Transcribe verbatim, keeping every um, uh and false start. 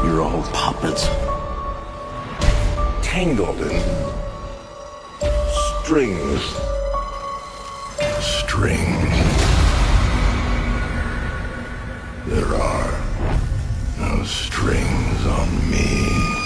You're all puppets. Tangled in strings. Strings. There are no strings on me.